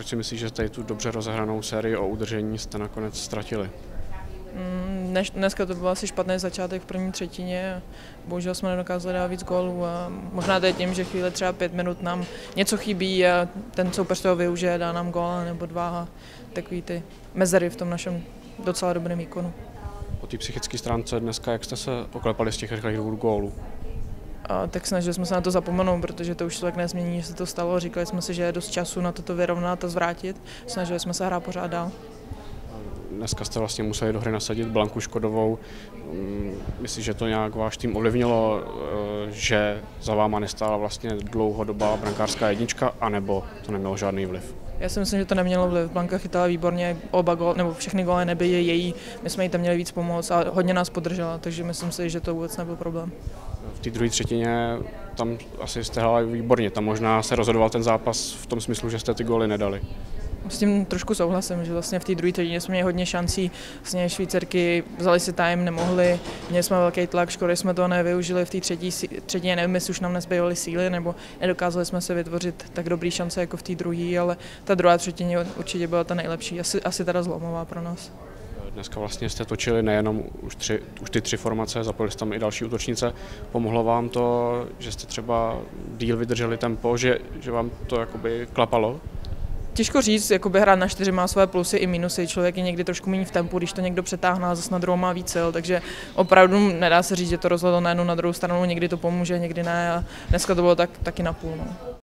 Proč si myslíš, že tady tu dobře rozehranou sérii o udržení jste nakonec ztratili? Dneska to byl asi špatný začátek v první třetině. Bohužel jsme nedokázali dát víc gólů a možná to je tím, že chvíli třeba 5 minut nám něco chybí a ten soupeř toho využije, dá nám gól nebo 2 a takový ty mezery v tom našem docela dobrém výkonu. Po té psychické stránce dneska, jak jste se oklepali z těch rychlých gólů? A tak snažili jsme se na to zapomenout, protože to už člověk nezmění, že se to stalo. Říkali jsme si, že je dost času na to vyrovnat a zvrátit. Snažili jsme se hrát pořád dál. Dneska jste vlastně museli do hry nasadit Blanku Škodovou. Myslíš, že to nějak váš tým ovlivnilo, že za váma nestála vlastně dlouhodobá brankářská jednička, anebo to nemělo žádný vliv? Já si myslím, že to nemělo vliv. Blanka chytala výborně, nebo všechny góly nebyly její. My jsme jí tam měli víc pomoct a hodně nás podržela, takže myslím si, že to vůbec nebyl problém. V té druhé třetině tam asi jste hráli výborně, tam možná se rozhodoval ten zápas v tom smyslu, že jste ty góly nedali. S tím trošku souhlasím, že vlastně v té druhé třetině jsme měli hodně šancí, vlastně Švýcarky vzali si time, nemohli, měli jsme velký tlak, škoda, jsme toho nevyužili v té třetině, nevím, jestli už nám nezbývaly síly, nebo nedokázali jsme se vytvořit tak dobrý šance jako v té druhé, ale ta druhá třetině určitě byla ta nejlepší, asi teda zlomová pro nás. Dneska vlastně jste točili nejenom už ty 3 formace, zapojili jste tam i další útočnice. Pomohlo vám to, že jste třeba díl vydrželi tempo, že vám to jakoby klapalo? Těžko říct, jakoby hrát na 4 má své plusy i minusy, člověk je někdy trošku méně v tempu, když to někdo přetáhne a zase na druhou má víc sil, takže opravdu nedá se říct, že to rozhodlo na jednu, na druhou stranu, někdy to pomůže, někdy ne a dneska to bylo taky na půl. No.